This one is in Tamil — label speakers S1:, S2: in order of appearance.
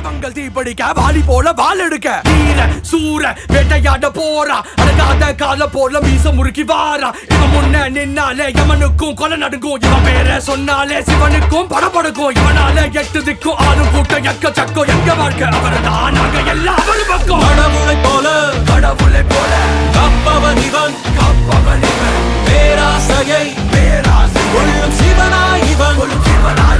S1: தெய்வங்கள் தீப்படிக்க வாலி போல வால் எடுக்க வீர சூர வேட்டையாட போறா அடங்காத கால போல மீச முறுக்கி வாரா இவன் முன்ன நின்னாலே யமனுக்கும் கொலை நடுங்கும் இவன் பேரை சொன்னாலே சிவனுக்கும் படபடுக்கும் இவனால எட்டு திக்கும் ஆளும் கூட்டம் எக்க சக்கம் எங்க வாழ்க்கை அவர்தான் நாங்க எல்லாம் அவரு பக்கம் கடவுளை போல கப்பவன் இவன் பேராசையை கொள்ளும் சிவனாய் இவன்